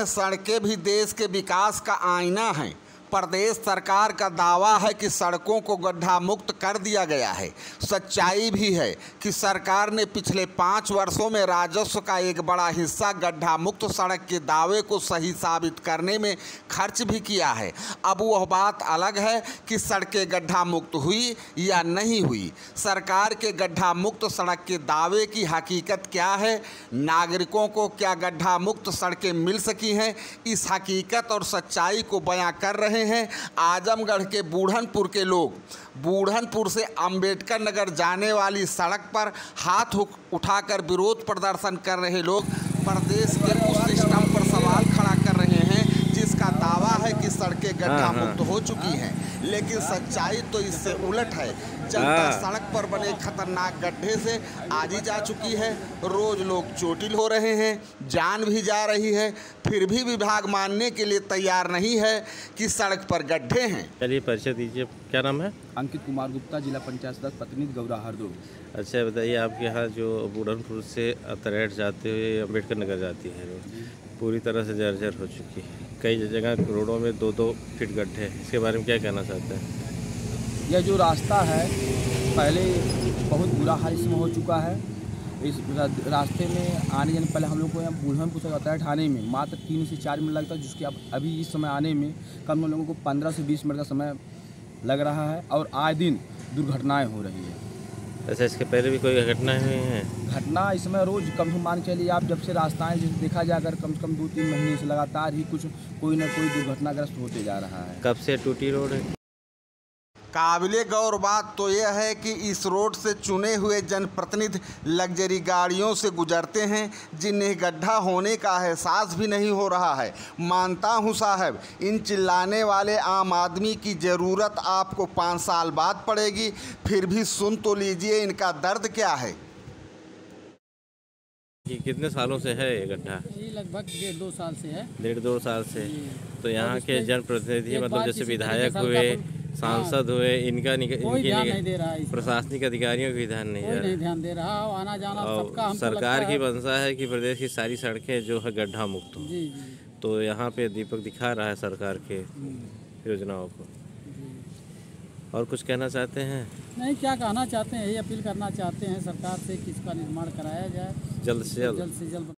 है सड़कें भी देश के विकास का आईना हैं। प्रदेश सरकार का दावा है कि सड़कों को गड्ढा मुक्त कर दिया गया है। सच्चाई भी है कि सरकार ने पिछले 5 वर्षों में राजस्व का एक बड़ा हिस्सा गड्ढा मुक्त सड़क के दावे को सही साबित करने में खर्च भी किया है। अब वह बात अलग है कि सड़कें गड्ढा मुक्त हुई या नहीं हुई। सरकार के गड्ढा मुक्त सड़क के दावे की हकीकत क्या है, नागरिकों को क्या गड्ढा मुक्त सड़कें मिल सकी हैं, इस हकीकत और सच्चाई को बयां कर रहे हैं आजमगढ़ के बूढ़नपुर के लोग। बूढ़नपुर से अंबेडकर नगर जाने वाली सड़क पर हाथ उठाकर विरोध प्रदर्शन कर रहे लोग प्रदेश के उस सिस्टम पर सवाल खड़ा कर रहे हैं जिसका दावा है कि सड़कें गड्ढा मुक्त हो चुकी हैं, लेकिन सच्चाई तो इससे उलट है। जनता सड़क पर बने खतरनाक गड्ढे से आज ही जा चुकी है। रोज लोग चोटिल हो रहे हैं, जान भी जा रही है, फिर भी विभाग मानने के लिए तैयार नहीं है कि सड़क पर गड्ढे हैं। चलिए परिचय दीजिए, क्या नाम है? अंकित कुमार गुप्ता, जिला पंचायत सदस्य प्रतिनिधि गौरा हरदोई। अच्छा बताइए, आपके यहाँ जो बूढ़नपुर से अतरेट जाते हुए अंबेडकर नगर जाती है रोड पूरी तरह से जर्जर हो चुकी है। कई जगह रोडों में 2-2 फीट गड्ढे हैं, इसके बारे में क्या कहना चाहते हैं? यह जो रास्ता है पहले बहुत बुरा हाल इसमें हो चुका है। इस रास्ते में आने जाने पहले हम लोग को यहाँ बूढ़नपुर से अतरेट आने में मात्र 3 से 4 मिनट लगता है, जिसके अब अभी इस समय आने में कम लोगों को 15 से 20 मिनट का समय लग रहा है और आए दिन दुर्घटनाएँ हो रही है। अच्छा, इसके पहले भी कोई घटना हुई है? घटना इसमें रोज कम से मान चलिए आप, जब से रास्ताएं जैसे देखा जाए अगर कम से कम 2-3 महीने से लगातार ही कोई ना कोई दुर्घटनाग्रस्त होते जा रहा है। कब से टूटी रोड है? काबिले गौर बात तो यह है कि इस रोड से चुने हुए जनप्रतिनिधि लग्जरी गाड़ियों से गुजरते हैं जिन्हें गड्ढा होने का एहसास भी नहीं हो रहा है। मानता हूं साहब, इन चिल्लाने वाले आम आदमी की ज़रूरत आपको 5 साल बाद पड़ेगी, फिर भी सुन तो लीजिए इनका दर्द क्या है। कि कितने सालों से है ये गड्ढा? ये लगभग 1.5-2 साल से है। 1.5-2 साल से। तो यहाँ के जनप्रतिनिधि मतलब जैसे विधायक हुए, सांसद हुए, इनका प्रशासनिक अधिकारियों का ध्यान नहीं दे रहा। आना जाना सबका सरकार की मंशा है कि प्रदेश की सारी सड़कें जो है गड्ढा मुक्त हो। तो यहाँ पे दीपक दिखा रहा है सरकार के योजनाओं को। और कुछ कहना चाहते हैं? नहीं, क्या कहना चाहते हैं, यही अपील करना चाहते हैं सरकार से कि इसका निर्माण कराया जाए जल्द से जल्द।